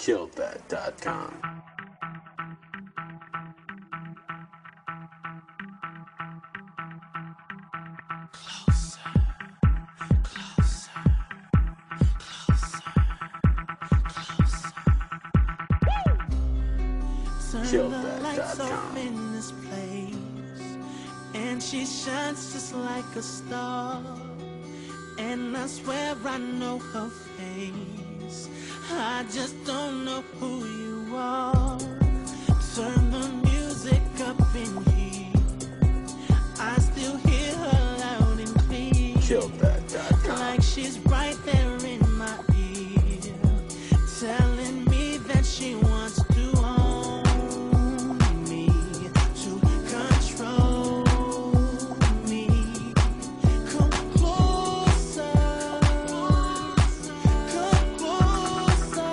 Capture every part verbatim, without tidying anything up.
killed that dot com. Turn the lights off in this place, and she shines just like a star. And I swear I know her face, I just don't know who you are. Turn the music up in here, I still hear her loud and clear. Killed that dot com. Like she's right there in my ear, telling me that she wants to own me, to control me. Come closer, come closer,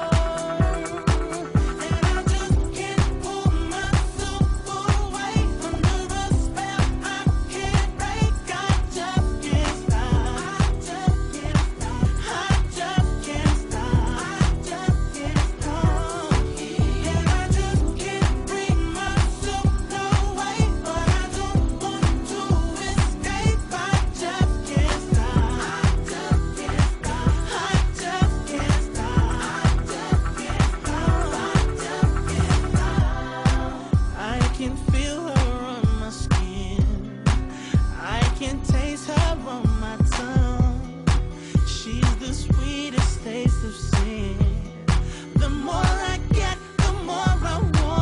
and I just can't pull myself away under a spell I can't break. I just can't stop, I just can't stop, I just can't stop, I just can't stop, and I just can't bring myself away, but I don't want to escape. I just can't stop, I just can't stop, I just can't stop, I just can't stop, I just can't stop. I can feel her on my skin, I can taste her on my tongue. She's the sweetest taste of sin. The more I get, the more I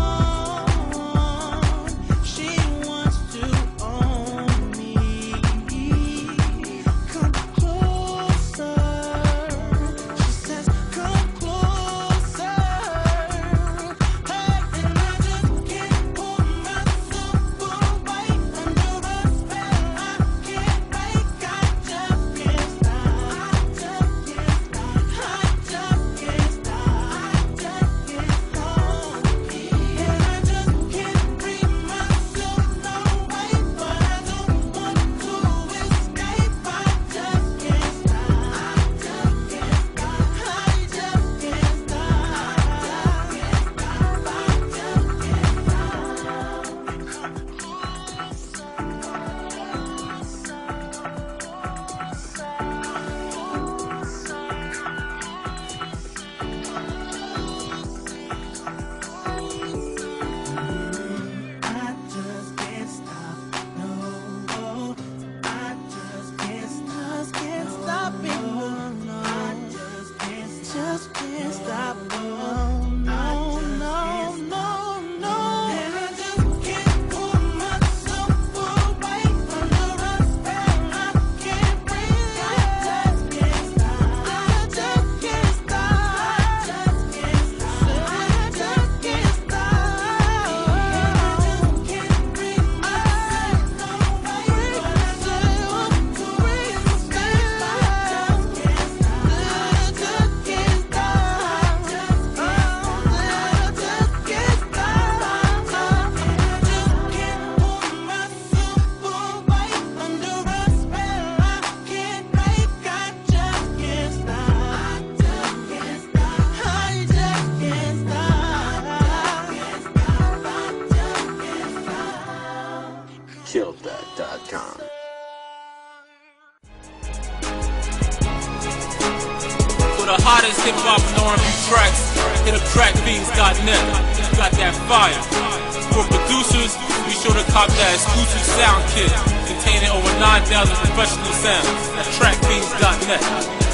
want. She wants to own me. Come closer, she says, come closer. Hey, and I just can't pull myself away under a spell I can't break. I just can't stop, I just can't stop, I just can't stop, I just can't stop, and I just can't bring myself away, but I don't want to escape. I just can't stop, I just can't stop, I just can't stop, I just can't stop, I just can't stop, no, I just can't stop, can't stop it, no, no, I just can't, just can't stop, no, no, no, no, no, and I just can't pull myself away under a spell I can't breathe. I just can't stop, I just can't stop, I just can't stop, I just can't stop, and I just can't bring myself away, but I just want to escape. I just can't stop, I just can't stop, I just can't stop, I just can't stop, and I just can't pull myself away under a spell I can't break. I just can't stop, I just can't stop, I just can't stop, I just can't stop. killed that dot com. For the hottest hip hop and R and B tracks, hit up track beats dot net. Got that fire. For producers, be sure to cop that exclusive sound kit containing over nine thousand professional sounds at track beats dot net.